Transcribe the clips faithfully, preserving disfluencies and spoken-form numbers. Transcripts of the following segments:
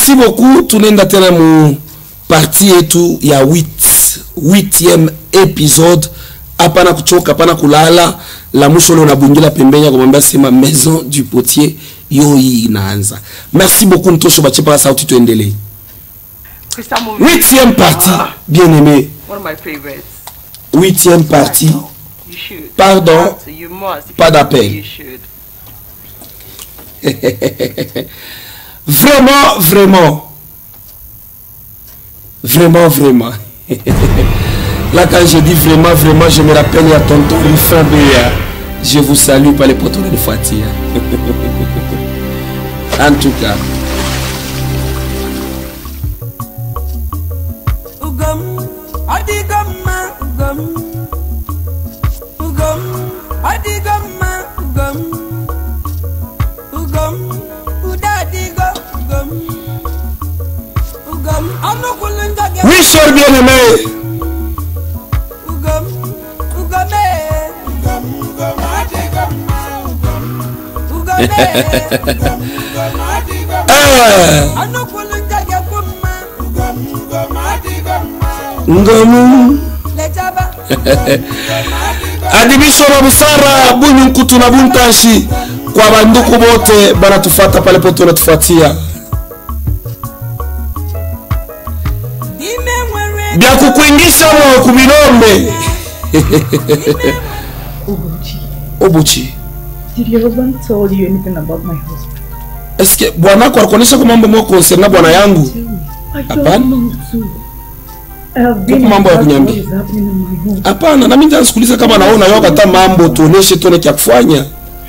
Merci beaucoup. Tunaenda tena mu partie yetu ya huit huitième épisode. Hapana kuchoka, hapana kulala. La mwisho leo nabungila pembenya kumwambia sema maison du potier yo hii inaanza. Merci beaucoup Ntosho bachepa sauti tuendelee. Huitième partie, bien aimé. One of my favorites. Huitième partie. You should. Pardon. You must. Pas d'appel. You should. Vraiment, vraiment. Vraiment, vraiment. Là, quand je dis vraiment, vraiment, je me rappelle à tonton Rufin Béa. Je vous salue par les poteaux de Fatia. En tout cas. Oui, cher bien-aimé. Ngomu Adibiso na busara bunyu nkutu na buntashi kwa banduku bote banatufata pale poto natufatia bya kukuingisha mo kuminombe. Obuchi. Obuchi. Did your husband tell you anything about my husband? Est-ce que bwana kwa kuonesha kwa mambo moko concernant bwana yangu? Hapana. I have been mambo ya kunyambia. Hapana, na mimi ndio sikuuliza kama naona yao kata mambo tuoneshe tuone kia kufanya.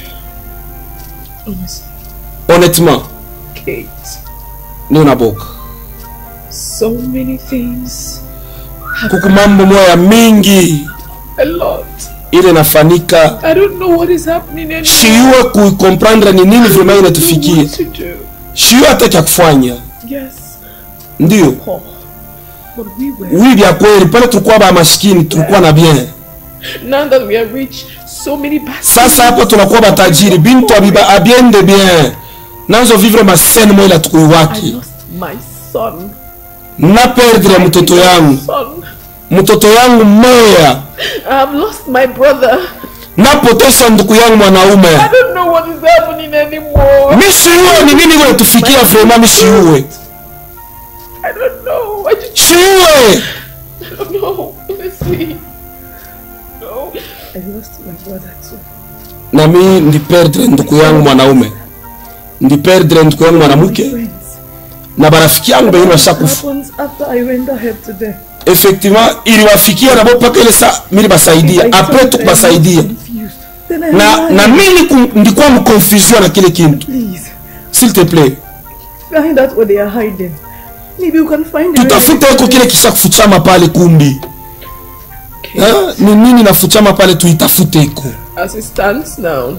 Honnêtement. Kate. Ni unaboka. So many things. Kuku mambo moya mingi. A lot. Ile nafanika. I don't know what is happening anymore. Shiwa kuicomprendre ni nini vraiment inatufikia. Shiwa hata kia kufanya. Yes. Ndio. Oh. But we were. Oui, bien kweli pale tulikuwa ba maskini, tulikuwa na bien. Now that we are rich, so many bastards. Sasa hapo tunakuwa batajiri, bintu abiba abiende bien. Nazo vivre ma scène moja tukuiwaki. I lost my son. Na perdre mtoto yangu. Son. Mtoto yangu moya. I have lost my brother. Na potesha ndugu yangu mwanaume. I don't know what is happening anymore. Mishiwe ni nini wewe tufikia vraiment mishiwe? I don't know. I just Shiwe. I don't know. Honestly. No. I lost my brother too. Na mimi ndi perdre ndugu yangu mwanaume. Ndi perdre ndugu yangu mwanamke. Na barafiki yangu bengine washakufa. After I went ahead today. Effectivement, iliwafikia na bopa kile sa mimi basaidia. Après tu basaidia. Na na mimi ndikuwa mu confusion na kile kintu. Please. S'il te plaît. Find out what they are hiding. Maybe you can find it. Tutafute huko kile kisha kufuchama pale kumbi. Eh, ni nini nafuchama pale tuitafute huko. As it stands now.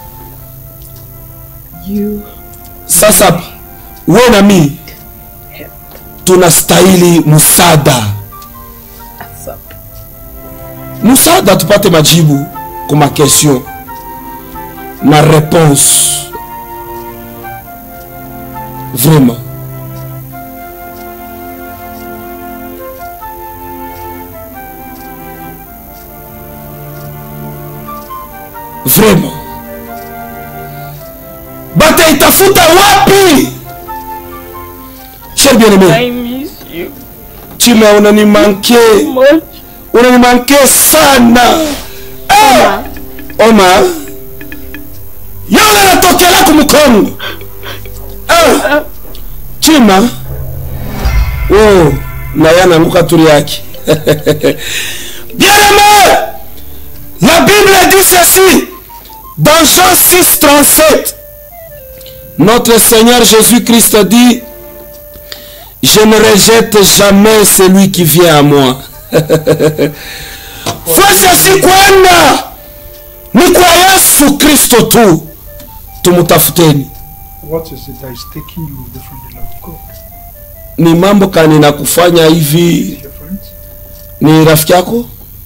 You sasa wewe na mimi tunastahili musada. Musada tupate majibu kwa ma question. Ma réponse. Vraiment. Vraiment. Bata itafuta wapi? Cher bien-aimé. I miss you. Tu m'as unani manqué. Unani manqué sana. Oma. Oma. Yule anatokea kumkongo. Ah. Chima. Oh, na yana nguka turi yake. Bien-aimé. La Bible dit ceci dans Jean six trente-sept. Notre Seigneur Jésus-Christ dit: je ne rejette jamais celui qui vient à moi. Fasi asikwenda ni kwa Yesu Kristo tu tumutafuteni. What is it that is taking you away from the love of God? Ni mambo kani na kufanya hivi? Ni rafiki yako?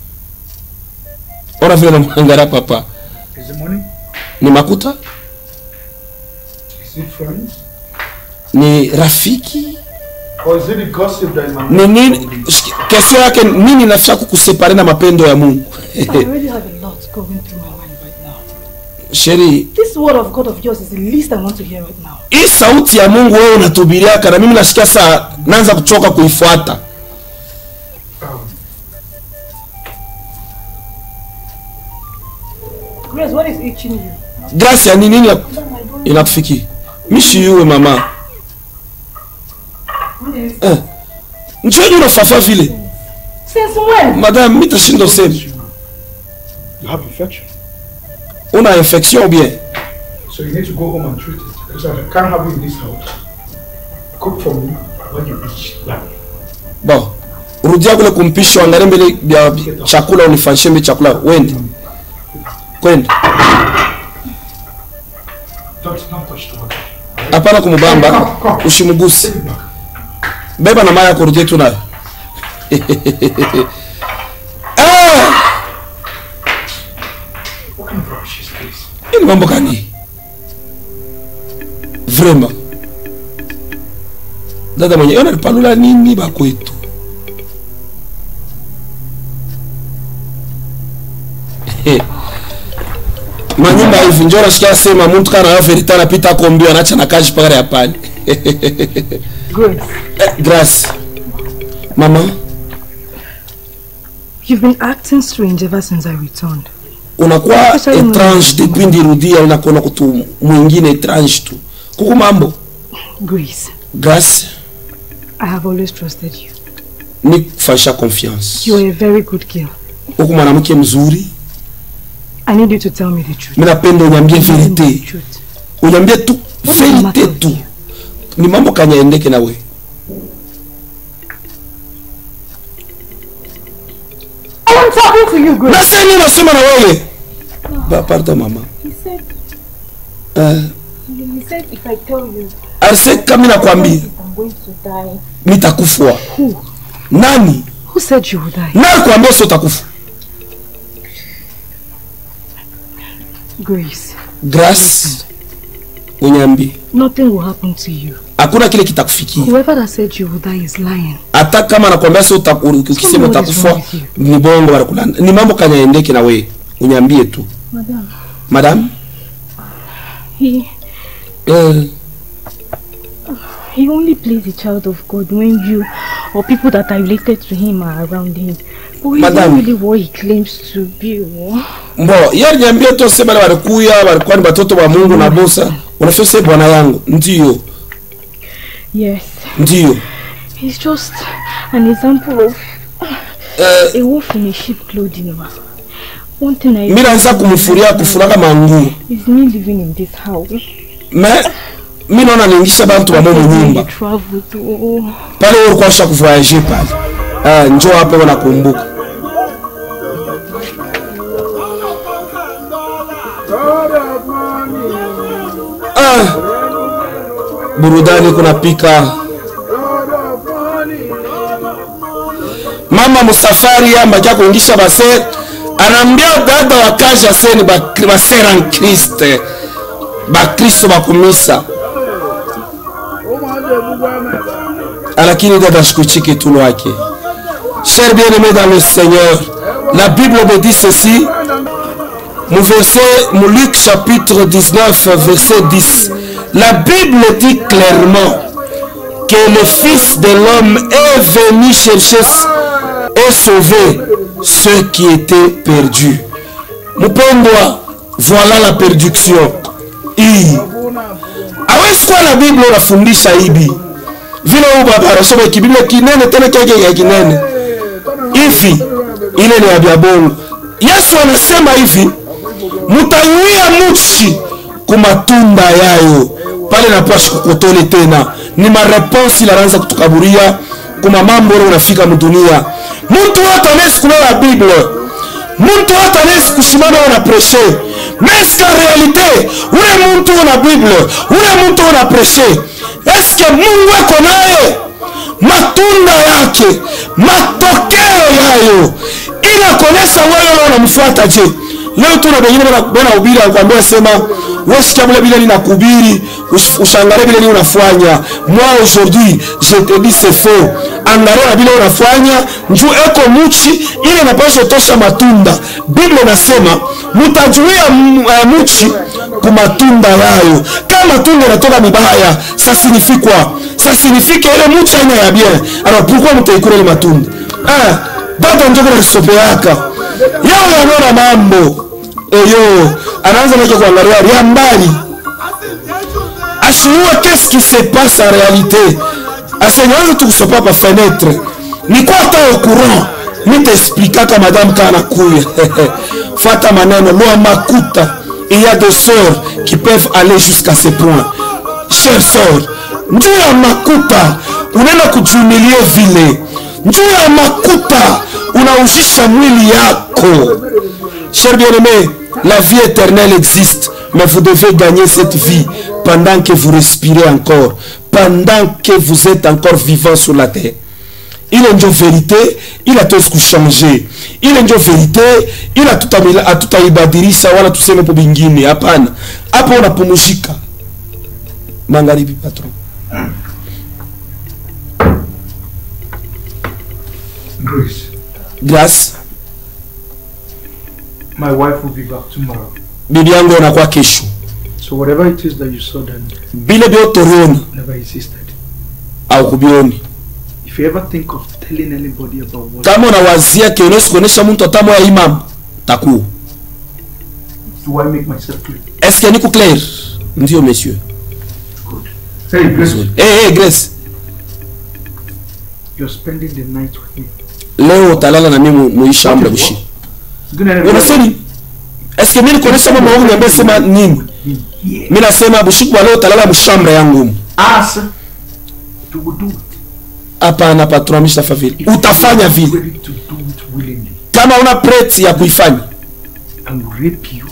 Ora vile namwangara papa. Is it money? Ni makuta? Is it friends? ni rafiki Or is it the gossip that my ni nini? Kesho yake nini nafika kukusepare na mapendo ya Mungu? I already have a lot going through my mind right now. Sheri, This word of God of yours is the least I want to hear right now. hii sauti ya Mungu wewe unatubiria kana mimi nasikia saa naanza kuchoka kuifuata. Grace, what is itching you? Grace ya nini ya- inakufiki? Mishi yuwe mama. What is Eh. Njoo unafafa vile. Since when? Madame, mimi tashindo sema. you have infection, Una infection ou bien? so you need to go home and treat it. Because I can't have you in this house. Cook for me when you eat. Yeah. Bon. Rudia kule kumpisho angalie mbele ya chakula unifanyishe mbele chakula. Wende. Kwenda. Don't, don't touch the water. Hapana kumubamba. Ushimuguse. Take it back. Beba na maya kurudie tu nayo. Ah! What kind of rubbish is this? Hii ni mambo gani? Vraiment. Dada mwenye ona palula nini ba kwetu? Manyumba hivi njoo nasikia sema mtu kana yao verita anapita kombio anaacha na kaji pale ya pale. Grace, Eh, Grace. Mama, you've been acting strange ever since I returned. unakuwa Sasa hivi étrange depuis ndirudia unakuwa kutu mwingine étrange tu. Kuku mambo. Grace, Grace, I have always trusted you. ni kufanyisha confiance. You are a very good girl. Huku mwanamke mzuri. I need you to tell me the truth. Mimi napenda uniambie Tell me the verite. truth. Uniambie tu What is the matter verite with tu. you? Ni mambo kanya endeke na we. I'm talking to you, Grace. Na sasa nini unasema na wewe? Ba pardon mama. He said, Eh, he said if I tell you, Arse kama nakwambia I'm going to die. nitakufua. Who? Nani? Who said you would die? Na kuambia sio utakufa. Grace, Grace. Uniambie. nothing will happen to you. Hakuna kile kitakufikia. Whoever that said you would die is lying. Hata kama nakwambia sio ukisema utakufa ni bongo wala kulanda. Ni mambo kanya endeke na wewe. Uniambie tu. Madam, Madam? he Eh, he only plays the child of God when you or people that are related to him are around him. But he's Madam. not really what he claims to be. Oh. mbo, yeye niambie tu sema wale walikuya walikuwa ni watoto wa Mungu na bosa. Unafia sasa bwana yangu. Ndio. Yes, Ndio. he's just an example of Eh, a wolf in a sheep clothing. Ma. One thing I mimi naanza kumfuria kufuraka mangu. is me living in this house. Me mimi naona niingisha bantu wa Mungu nyumba. Travel to oh. Pale wewe ulikuwa usha kuvoyager pale. Ah, njoo hapa unakumbuka. Ah. Burudani kuna pika. Mama musafari amba kia kuingisha base anaambia dada wa kazi aseni ba basera Kristo. Ba Kristo bakumisa. Lakini dada shikuchiki tu wake. Chers bien-aimés dans le Seigneur, la Bible me dit ceci. Mon verset, mon Luc chapitre dix-neuf, verset dix. La Bible dit clairement que le Fils de l'homme est venu chercher et sauver ceux qui étaient perdus. Mpendwa, voilà la perdition. Hii. Hawezi kuwa na Biblia unafundisha hivi. Vile huyu baba anasoma kibiblia kinene tena kike ya kinene. Hivi ile ni ya Biblia. Yesu anasema hivi, mutayuia muchi kumatunda yayo. Pale napashi kukotole tena. Ni mareponsi la ranza kutukaburia kuma mambo leo unafika mdunia. Mtu hata anaweza kunena Biblia. Mtu hata anaweza kushimama na prêcher. Mais en réalité, ule mtu una Biblia, ule mtu una prêcher. Est-ce que Mungu ako naye? Matunda yake, matokeo yayo inakonesa wewe unamfuata je? Leo tuna wengine bwana ubiri akwambia sema wewe sikia vile bila ninakuhubiri Ushangale vile ni unafanya. Moi aujourd'hui, je te dis c'est faux. Angalia vile unafanya, njoo eko muchi ile inapaswa tosha matunda. Biblia inasema mtajuia muchi kwa matunda yao. Kama matunda yanatoka mibaya, ça signifie quoi? Ça signifie que ile muchi haina ya bien. Alors pourquoi mtaikula ile matunda? Ah, bado njoo kuna sopeaka. Yao yanaona mambo. Eyo, anaanza na kuangalia ya mbali. Ashuwa qu'est-ce qui se passe en réalité? Asenyaanza tu kusopa pa fenêtre. Ni kwa ta au courant. Nitaexpliquer kama madame kana kuya. Fata maneno loa makuta. Il y a des sœurs qui peuvent aller jusqu'à ce point. Chères sœurs, njoo ya makuta unaenda kujumilia vile. Njoo ya makuta unaujisha mwili yako. Chers bien-aimés, la vie éternelle existe, mais vous devez gagner cette vie pendant que vous respirez encore, pendant que vous êtes encore vivant sur la terre. Il est une vérité, il a tout ce qui changé. Il est une vérité, il a tout à tout à ibadirisha wala tuseme po bingine. Hapana. Hapo unapumzika. Magharibi patron. Grace. Grace. My wife will be back tomorrow. Bibi yangu anakuwa kesho. So whatever it is that you saw then, Bile bio toriona never existed. au kubioni. If you ever think of telling anybody about what, Kama unawazia kionesi kuonesha mtu atamo ya imam taku. do I make myself clear? Est-ce que niko clair? Ndio monsieur. Good. Hey Grace, Eh eh Grace. you're spending the night with me. Leo utalala na mimi mu chambre bushi. Unasema est-ce que mimi nikuonesha mama wangu niambia sema nini? Mimi nasema bushi kwa leo utalala mu chambre yangu. Ask, you will do it. Hapana patron ameshafa vile. Utafanya vile. Ready to do it willingly. Kama una preti ya kuifanya. I will rape you.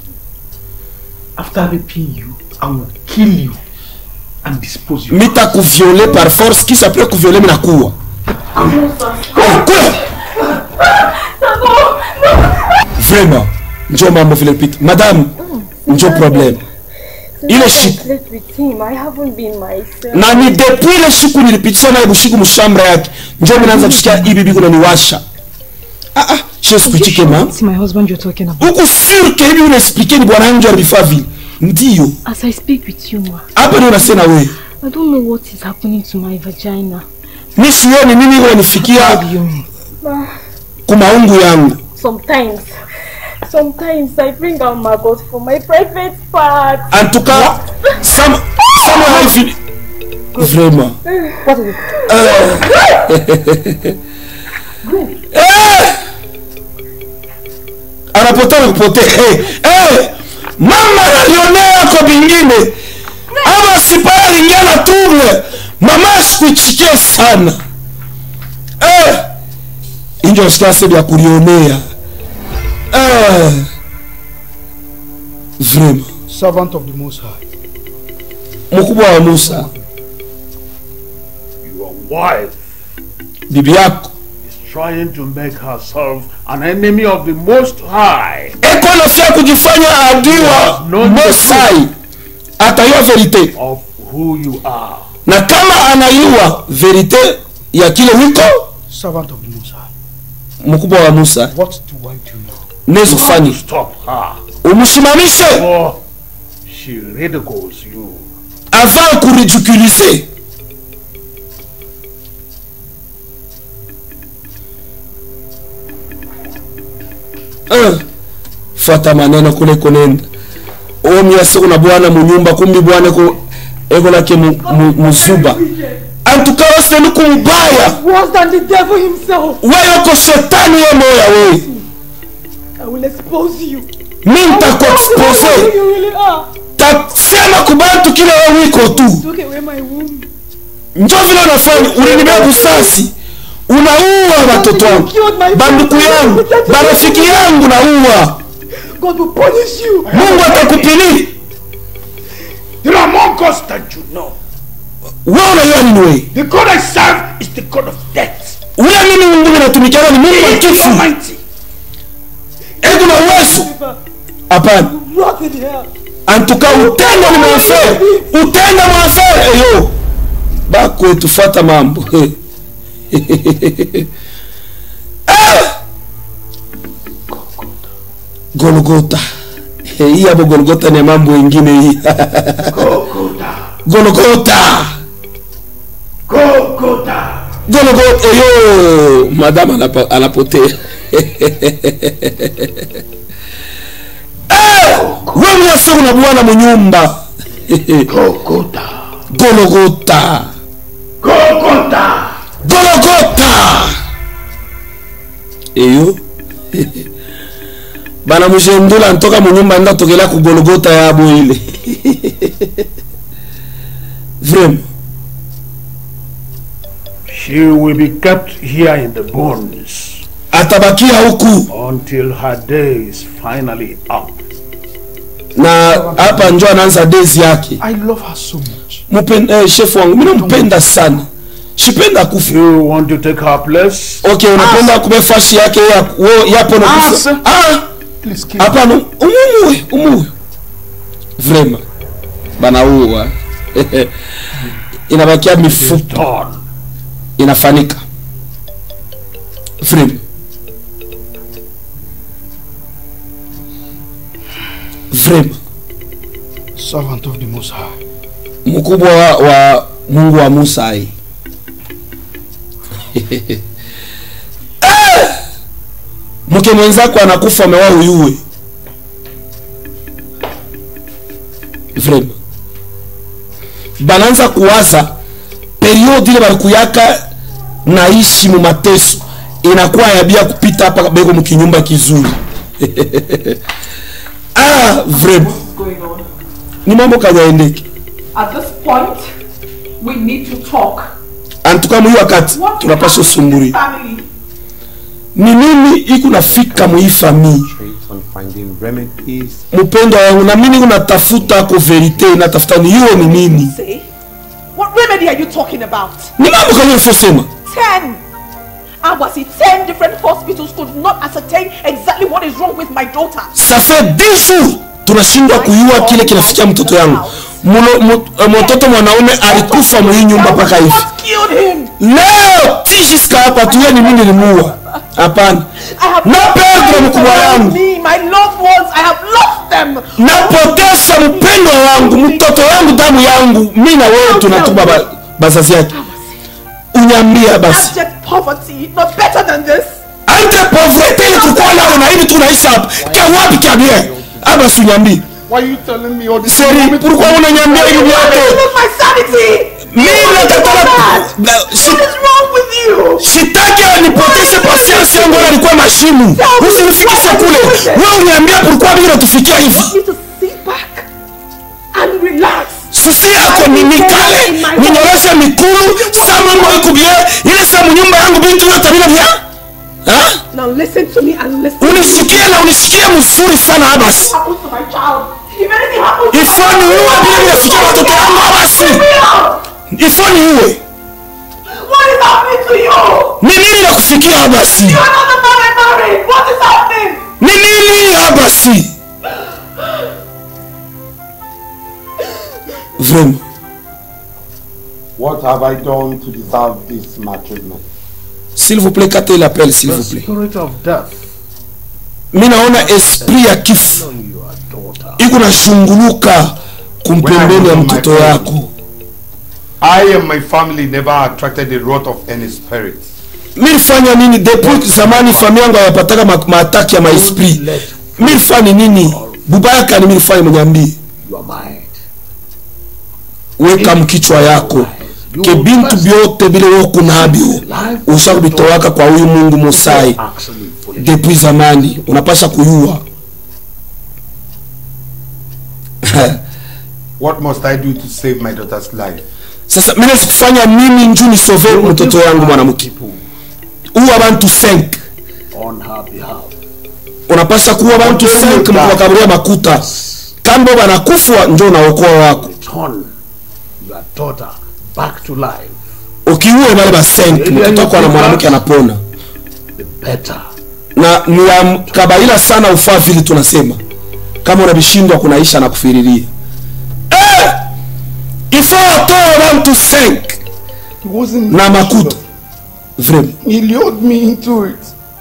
After raping you, I will kill you and dispose you. Mita kuvioler par force, kisha après kuvioler mimi nakuwa. Vraiment. Njoo mambo vile pita. Madame, njoo problème. Ile shiku. Na ni depuis ile shiku nilipitisha naye bushiku mshambre yake. Njoo mimi naanza kusikia hii bibi kuna niwasha. Ah ah, je suis ma. It's my husband you're talking about. Uko sûr que hivi unaexpliquer ni bwana wangu alifaa vile. Ndio. As I speak with you, ma, Hapa ndio unasema wewe. I don't know what is happening to my vagina. Mimi sioni nini ile nifikia What do you mean? kumaungu yangu. Sometimes, sometimes I bring out maggot for my private part. En tout cas, ça me ça me fini. Vraiment. What is it? Eh! Anapotaka kupotea. Eh! Eh! Mama alionea kwa bingine. Ama sipara lingana tuble. Mama sikuchikia sana. Eh! Injo sikase ya kulionea. Eh! Vraiment. Servant of the Most High. Mkubwa wa Musa. Your wife Bibi yako. is trying to make herself an enemy of the Most High. Eko nafia kujifanya adui wa Mosai. Atayua verite. Of who you are. Na kama anayua verite ya kile wiko Servant of the Most High. mkubwa wa Musa. What do I do now? Nezu To fani. stop her. Umshimamishe Or she ridicules you. avant kuridiculiser. Un. Fata maneno kule kunenda. Omi asiku na bwana munyumba kumbi bwana ko ego lake muzuba. Antuka wase nuku mbaya. Worse than the devil himself. Wewe uko shetani ya moya wewe. I will expose you. Mimi nitakuexpose. Who you really are. Tasema kubantu kila wewe wiko tu. Took away my womb. Njoo vile unafanya ulinibeba busasi. Unaua watoto wangu. Banduku yangu, barafiki yangu naua. God will punish you. Mungu atakupili. There are more gods that you know. Wewe unajua nini wewe? The God I serve is the God of death. Ule mimi Mungu ninatumikia ni Mungu He wa is the kifo. Almighty. Ego na uwezo. Hapana. Rot in hell. En tout cas, utenda ni mwanfer. Utenda mwanfer. Eyo. Bako tufata mambo. Ah! Golgotha. Hii hapo Golgotha ni mambo mengine hii. Golgotha. Golgotha. Golgotha. Golgotha. Eyo. Madame anapotea. Wewe mwase una bwana mnyumba. Golgotha. Golgotha. Golgotha. Golgotha. Eyo. Bana mjendula ntoka mnyumba nda tokela ku Golgotha ya abo ile. Vraiment. She will be kept here in the bones. Atabakia huku until her day is finally up. Na hapa njoo anaanza days yake. I love her so much. Mpenda eh, chef wangu mimi nampenda sana. Shipenda kufa. You want to take her place? Okay, unapenda kubefashi yake ya yapo na kufa. Ah, please kill. Hapana, umuwe, umuwe. Vraiment. Bana uwa. Inabakia mifupa. Inafanika. Vraiment. Vraiment. Servant of the Most High. Mkubwa wa, wa Mungu wa Musa hii. Mke mwenzako anakufa amewa uyue. Vraiment. Bananza kuwaza periodi ile balikuyaka naishi mu mateso inakuwa yabia kupita hapa bego mkinyumba kizuri. Ah, vraiment. Ni mambo kajaendeke. At this point, we need to talk. Antuka mwi wakati tunapaswa sumburi. Ni nini iku nafika mwi family? Mpendo wangu na mimi unatafuta ko verite na tafuta ni hiyo ni nini? What remedy are you talking about? Ni mambo kama unasema. Ten. And was it ten different hospitals could not ascertain exactly what is wrong with my daughter? Ça fait dix jours tunashindwa kuyua kile kinafikia mtoto yangu. Mtoto mwanaume alikufa mwi nyumba paka hivi. Leo tishiska hapa tuwe ni mimi nilimuua. Hapana. Na perdre mkubwa yangu. My loved ones, I have lost them. Napoteza mpendo wangu, mtoto wangu, damu yangu. Mimi na wewe tunatuba bazazi yake. Unyambia basi. Abject poverty, not better than this. Ante pauvreté ile tukua leo na hivi tunaishi hapa. Kwa wapi kabisa? Aba sunyambi. Why are you telling me all this? Seri, pourquoi unanyambia hivi yote? My sanity. Mimi nataka What is wrong with you? Sitaki anipoteze patience yangu alikuwa mashimu. Usinifikishe kule. Wewe uniambia pourquoi mimi natufikia hivi? You to sit back and relax. Susi yako ni nikale, ninyoroshe mikulu, sama mwiko bie, ile samu nyumba yangu bintu yote bila bia. Ha? Now listen to me and listen. Unisikie na unisikie mzuri sana Abbas. What happens to my child? If anything happens to Ifoni uwe bila nifikia watoto yangu Abbas. Ifoni uwe. What is happening to you? Ni nini nakufikia Abbas? You are not the man I married. What is happening? Ni nini Abbas? Vraiment. What have I done to deserve this maltreatment? S'il vous plaît, katez l'appel, s'il vous plaît. Spirit of death. Mimi naona esprit ya kifo iko nashunguluka kumpembeni ya mtoto yako. I and my family never attracted the wrath of any spirit. Mimi fanya nini depuis zamani familia yangu yapataka maataki ya maesprit. Mimi fanya nini? Bubaka ni mimi fanya mnyambie. You are mine. Weka mkichwa yako. Ke bintu byote bile woko nabyo. Ushabitowaka kwa huyu Mungu Musai. Depuis zamani unapasha kuyua. What must I do to save my daughter's life? Sasa mimi sikufanya nini njoo ni sove mtoto wangu mwanamke. Uwa abantu cinq on her behalf. Unapasha kuwa abantu cinq mkawakaburia makuta. Kambo banakufa njoo na okoa wako. Turn your daughter back to life. Ukiue wale ba cinq mtoto wako na mwanamke anapona. The better. Na ni kabaila sana ufaa vile tunasema. kama unabishindwa kunaisha na kufiriria. Eh! Il faut attendre to think. He wasn't Na makuta. Vraiment. He lured me into it.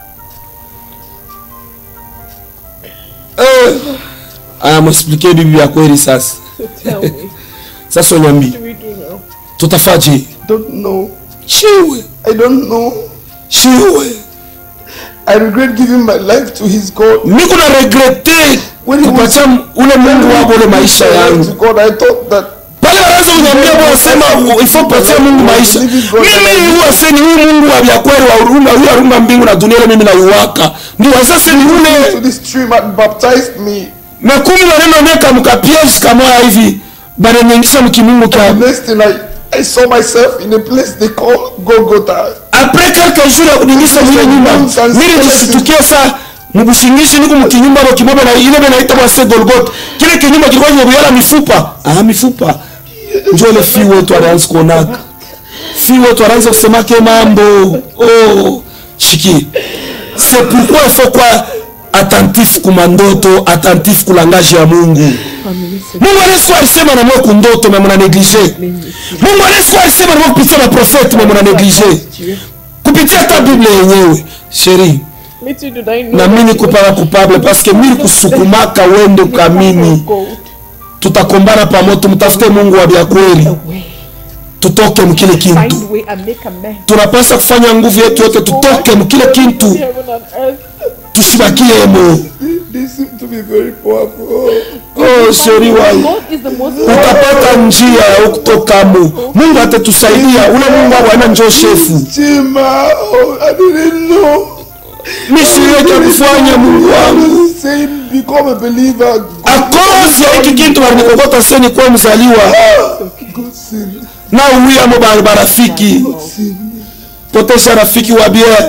Eh! Aya m'expliquer bibi ya kweli sasa. Tell me, Sasa nyambi. what do we do now? Tutafaje? Don't know. Chiwe. I don't know. Chiwe. I regret giving my life to his God. Niko na regrette When he was kupatia ule Mungu wako ule maisha to yangu. God, I thought that Pale wanaanza kuniambia bwana sema ifo patia Mungu maisha. Mimi huwa seni huyu Mungu wa vya kweli wa huruma, huyu arumba mbingu na dunia ile mimi naiwaka. Ndio sasa ni to ule this stream and baptized me. na kumi na neno neka mkapies kama hivi. Bana nyingisha mkimungu kwa. The next thing I, I saw myself in a place they call Golgotha. Après quelques jours ya kuningisha mwile nyumba. Mimi nijishtukia saa mubushingishi niko mkinyumba wa kimoba na ile benaita kwa se Golgotha. Kile kinyumba kilikuwa kimebuyala mifupa. Ah mifupa. Njoo le fi wetu anaanza kuonaka. Fi wetu anaanza kusema ke mambo. Oh, shiki. C'est pourquoi il faut quoi attentif kwa ndoto, attentif kwa langage ya Mungu. Mungu alisema alisema na mwa kundoto mais mna négliger. Mungu alisema alisema na mwa kupitia na prophète mais mna négliger. Kupitia ta Biblia yenyewe. Chérie, Little did I know na mimi niko para coupable parce que mimi kusukumaka wende ukamini. Tutakombana pamoja, mtafute Mungu wa vya kweli. Tutoke mkile kintu. find way and make amends. Tunapaswa kufanya nguvu yetu yote tutoke mkile kintu. Heaven and earth. Tushibakie mo. They seem to be very powerful. Oh, chérie wangu. God is the most Utapata njia ya kutoka mo. Mungu atatusaidia. Ule Mungu wana njoo shefu. Chima, oh, I didn't know. Misiweke kufanya Mungu wangu. Say become a believer. Akozi ya hiki kintu wanikokota seni kwa mzaliwa. Good sin. Na uwia mo ba barafiki. Potesha rafiki wa bia.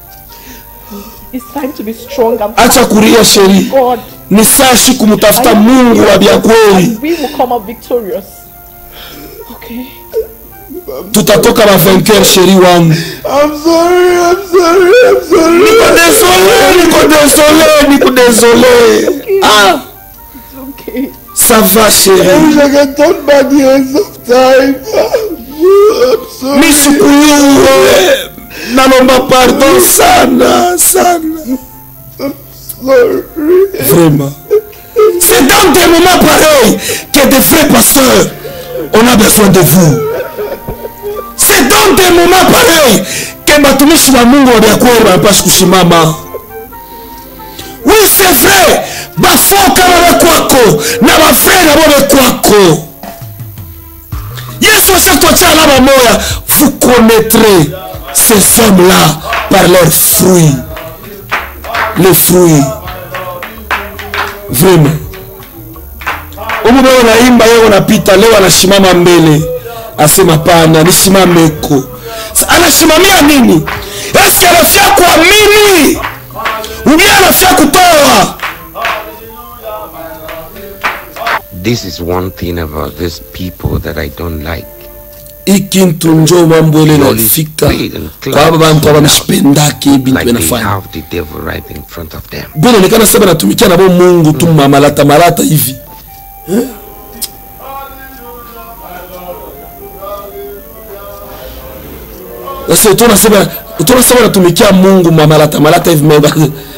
It's time to be strong and Acha kuria sheri. God. Ni sashi kumutafuta Mungu wa bia kweli. We will come out victorious. Okay. Tutatoka ba vainqueur sheri wangu. I'm sorry, I'm sorry, I'm sorry. Niko désolé, niko désolé, niko désolé. Ah, Okay. ça va I chérie. wish I can turn back the hands of time. I'm sorry. Misukuyuwe. Nalomba pardon sana, sana. Sorry. Vraiment. C'est dans des moments pareils que des vrais pasteurs, on a besoin de vous. C'est dans des moments pareils que batumishi wa Mungu wa kweli wanapaswa kusimama. Oui, c'est vrai. Bafo kama wekwako na bafre na bobe kwako. Yesu asatuachia alama moya. Vous connaîtrez ces hommes-là par leurs fruits. Les fruits. Vraiment. Umube unaimba yeye unapita leo anasimama mbele. Asema pana nisimameko. Anasimamia nini? Eske anafia kuamini? Ubia anafia kutoa? This is one thing about these people that I don't like. Ikintu njo mambo ile nafika kwa baba bantu abamshipendaki bintu Like they benafanya. have the devil right in front of them. Bwana nikana sema natumikia na bo Mungu tu mamalata malata hivi. Eh? Sasa tunasema tunasema natumikia Mungu mamalata malata hivi meba.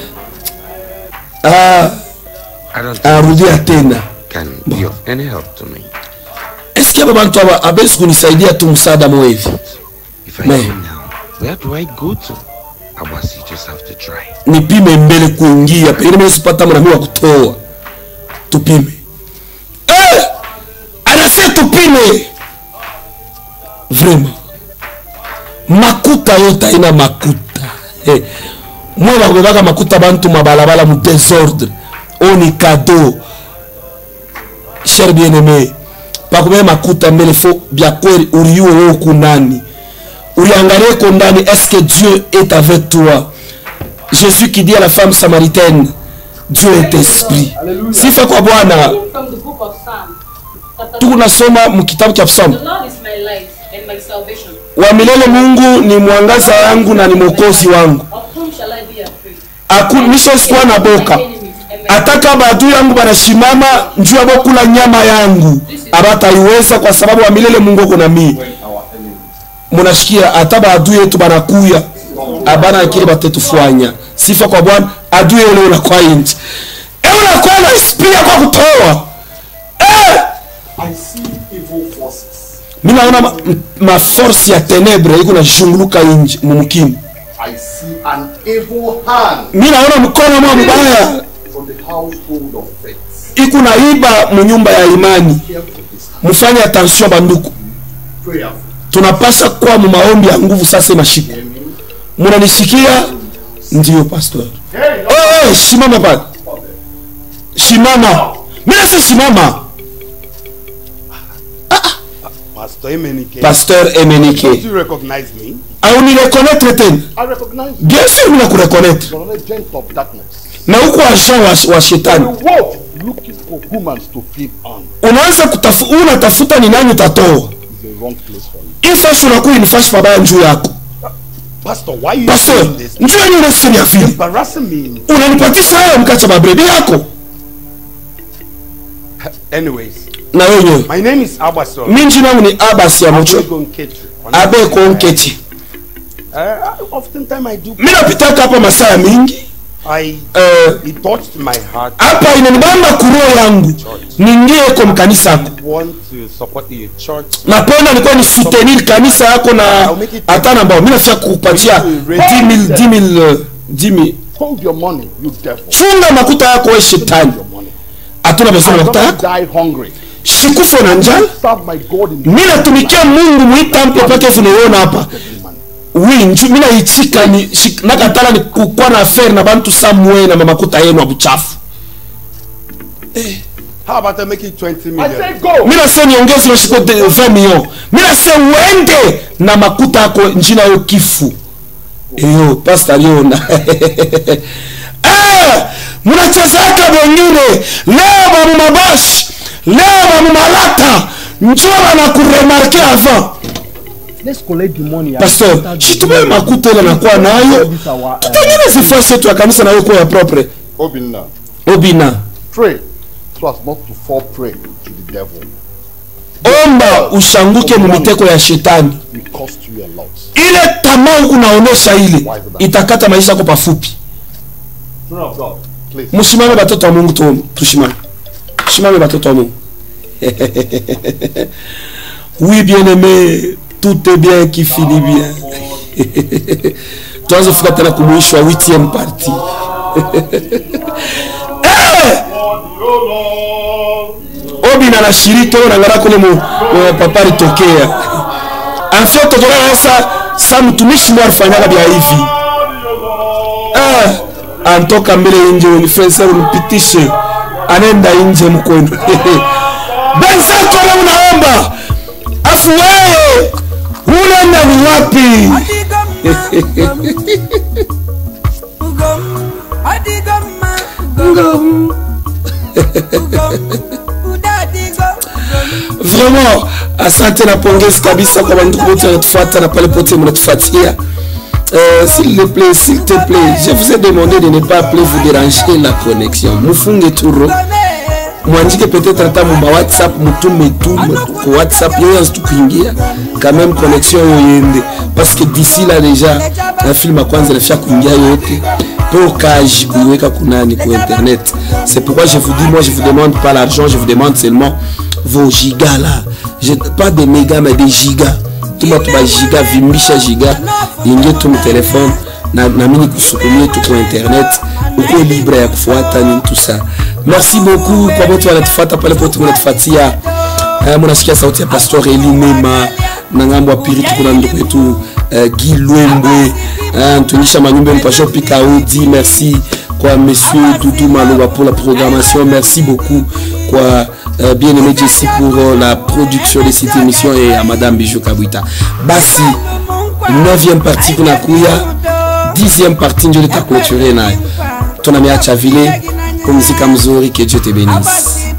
Ah, I don't think arudia tena. can be of any help to me. Est-ce que baba mtu aba abesi kunisaidia tu msaada mwa hivi? If I Man. go now, where do I go to? Abasi, you just have to try. Nipime mbele kuingia, pengine mimi sipata mwanamke wa kutoa. Tupime. Eh! Anasema tupime. Vraiment. Makuta yote ina makuta. Eh. Mwa bakubaka makuta bantu mabalabala mu désordre. Oni cadeau. Cher bien-aimé. Bakubaka makuta mbele fo bya kweli uriyo wewe kunani. Uriangalie ko ndani, est-ce que Dieu est avec toi? Jésus qui dit à la femme samaritaine, Dieu est esprit. Sifa kwa Bwana. From the book of Psalm. Tunasoma mkitabu cha Psalm. The Lord is my light and my salvation. Wa milele Mungu ni mwangaza wangu na ni mwokozi wangu. Of whom shall I be afraid? Hakuna nisho sikuwa na boka. ataka badu yangu banashimama njuu ya kula nyama yangu abataiweza kwa sababu wa milele Mungu kuna mimi. Munashikia ata badu yetu banakuya abana akili batetufanya sifa kwa Bwana. Adu yule unakuwa nje eh, unakuwa na esprit kwa kutoa eh. I see evil forces. Mimi naona ma, ma force ya ténèbres iko na shunguluka nje mumkini. I see an evil hand. Mimi naona mkono wa mbaya from the household of faith. Iko na iba munyumba ya imani. Mufanye attention banduku. Tunapasha kuwa mu maombi ya nguvu sasa mashiku. Munanisikia? Ndio pastor. Oh, oh, shimama pa. Shimama. Mimi si shimama. Pastor Emenike. Pastor Emenike. Do you recognize me? Au ni reconnaître ten? I recognize you. Bien sûr, mimi nakureconnaître. You are an agent of darkness. Na uko agent wa, wa shetani. You walk looking for humans to feed on. Unaanza kutafuta unatafuta ni nani utatoa. It's the wrong place for you. Ifasi unakuwa ni fasi pabaya njoo yako. Pastor, why you Pastor, doing this? njoo ni unasema ya fili. Embarrassing me. Unanipatisha haya mkacha babrebe yako. Anyways. Na wewe. My name is Abaso. Mimi jina langu ni Abbas ya Mocho. Abe Konkechi. Uh, oftentimes I do. Mimi napita hapa masaa mingi. I uh, it touched my heart. Hapa inanibamba kuroho yangu. Niingie kwa kanisa yako. I want to support your church. Napenda nilikuwa ni soutenir kanisa yako na hata na mbao. Mimi nafia kukupatia dix mille dix mille. Hold your money, you devil. Chunga makuta yako wewe shetani. Hatuna pesa makuta yako. Die hungry. Shikufa na njaa. Mimi natumikia Mungu muitampe pake funaona hapa. Oui, mimi naichika ni nakatala ni kukua na affaire na bantu samwe na makuta yenu abuchafu. Eh. How about I make it twenty million? I say go. Mimi nasema niongeze mashiko vingt millions. Mimi nasema uende na makuta yako njina yo kifu. Eyo, pastor Yona. Eh, mnachezeka wengine. Leo bamu mabash. Leo bamu malata. Njoo na kuremarke avant. Let's collect the money. Pastor, chitume makuta ile nakuwa nayo. Tutanyana zifasi yetu ya kanisa na wewe ya propre. Obina. Obina. Pray so as not to fall prey to the devil. Omba ushanguke mumiteko ya shetani. It cost you a lot. Ile tamaa unaonesha ile itakata maisha yako pafupi. Musimame batoto wa Mungu tu, tushimame. Tushimame batoto wa Mungu. Oui, bien-aimé, tout est bien qui finit bien. Tuanze fika tena kumwisho wa huitième partie. Obina na shirika na ngara kule mu papa litokea. Anfio tokea sasa sa mtumishi mwa afanyaka bia hivi. Ah, antoka mbele nje ni friends unipitishe. Anaenda nje mkono. Benza kwa unaomba. Afu wewe unaenda ni wapi? Vraiment, asante na pongezi kabisa kwa bandugu wote wanatufuata na pale pote mnatufuatia. Euh, s'il te plaît, s'il te plaît, je vous ai demandé de ne pas appeler vous déranger la connexion. Mufunge turo. Mwandike peut-être hata mumba WhatsApp mutume tu kwa WhatsApp yeye tukuingia quand même connexion yoyende parce que d'ici là déjà la film kwanza lafia kuingia yote pour kajibuweka kunani kwa internet. C'est pourquoi je vous dis, moi je vous demande pas l'argent, je vous demande seulement vos gigas là. J'ai pas de mégas mais des gigas. Tout ma tout giga vimbisha giga ingie tu mon téléphone na na mini kusukumie tu kwa internet uko libre ya kufuata ni tout ça. Merci beaucoup kwa wote wanatufuata pale pote mnatufuatia. Uh, mnasikia sauti ya Pastor Eli Mema na ngambo piri tuko na ndugu wetu uh, Guy Lwembwe uh, tunisha manyumba mpasho pika Audi. Merci kwa monsieur Doudou Maloba pour la programmation. Merci beaucoup kwa uh, bien-aimé Jessie pour uh, la production de cette émission et à madame Bijou Kabwita. Basi neuvième partie kuna kuya, dixième partie ndio lita clôturer nayo. Tunamiacha vile. Pumzika mzuri, que Dieu te bénisse.